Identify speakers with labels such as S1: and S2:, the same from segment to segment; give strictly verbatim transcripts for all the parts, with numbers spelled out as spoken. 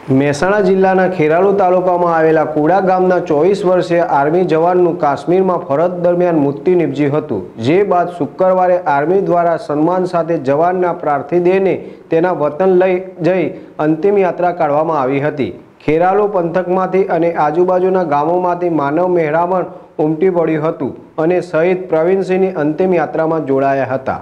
S1: મહેસાણા જિલ્લાના ખેરાલુ તાલુકામાં આવેલા કુડા ગામના ચોવીસ વર્ષીય આર્મી જવાનનું કાશ્મીરમાં ફરજ દરમિયાન મૃત્યુ નિપજ્યું હતું, જે બાદ શુક્રવારે આર્મી દ્વારા સન્માન સાથે જવાનના પાર્થિવ દેહને તેના વતન લઈ જઈ અંતિમ યાત્રા કાઢવામાં આવી હતી। ખેરાલુ પંથકમાંથી અને આજુબાજુના ગામોમાંથી માનવ મહેરામણ ઉમટી પડ્યું હતું અને શહીદ પ્રવીણસિંહની અંતિમ યાત્રામાં જોડાયા હતા।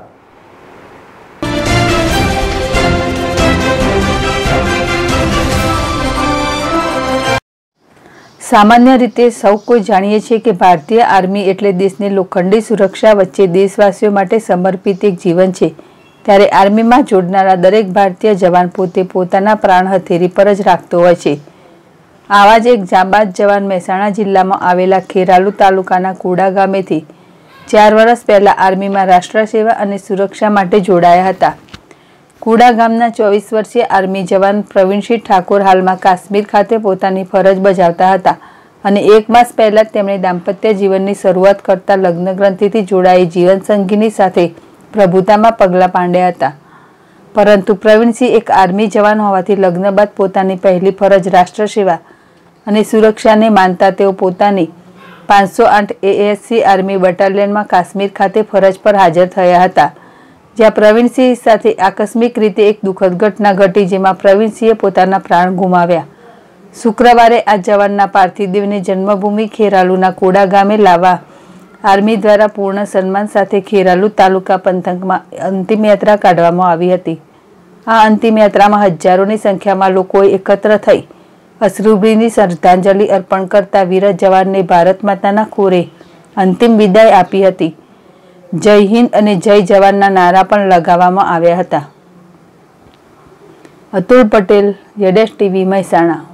S2: सामान्य रीते सौ कोई जाणीए छे कि भारतीय आर्मी एटले देशनी लोखंडी सुरक्षा वच्चे देशवासीओ माटे समर्पित एक जीवन छे। त्यारे आर्मी में जोड़नारा दरेक भारतीय जवान पोते पोताना प्राण हथेरी पर ज राखतो होय छे। आवा ज एक जांबाज जवान महेसाणा जिल्लामां आवेला खेरालू तालुकाना कूड़ा गामेथी चार वर्ष पहला आर्मी में राष्ट्र सेवा अने सुरक्षा माटे जोड़ाया हता। कूड़ा गामना चौवीस वर्षीय आर्मी जवान प्रवीणसिंह ठाकुर हाल में काश्मीर खाते पोतानी फरज बजावता हता अने एक मास पहला तेमणे दाम्पत्य जीवननी शरूआत करता लग्न ग्रंथिथी जोड़ाई जीवन संगीनी साथे प्रभुतामां पगला पाड्या हता। परंतु प्रवीणसिंह एक आर्मी जवान होवाथी लग्न बाद पोतानी पहली फरज राष्ट्र सेवा अने सुरक्षाने मानता तेओ पोतानी पांच सौ आठ एएससी आर्मी बटालियन में काश्मीर खाते फरज पर हाजर थया हता, ज्यां प्रवीणसिंह साथे आकस्मिक रीते एक दुखद घटना घटी, जेमां प्रवीणसिंहे पोताना प्राण गुमाव्या। शुक्रवारे आ जवानना पार्थिव देहने जन्मभूमि खेरालूना कोड़ा गामे लावा आर्मी द्वारा पूर्ण सन्मान साथे खेरालू तालुका पंथकमां अंतिम यात्रा काढवामां आवी हती। आ अंतिम यात्रामां हजारोनी संख्यामां लोकोए एकत्र थई अश्रुभीनी श्रद्धांजलि अर्पण करता वीर जवानने भारत माताना खोरे अंतिम विदाय आपी हती। जय हिंद अने जय जवानना नारा पण लगाववामां આવ્યા હતા। Atul Patel, Z S TV Mehsana.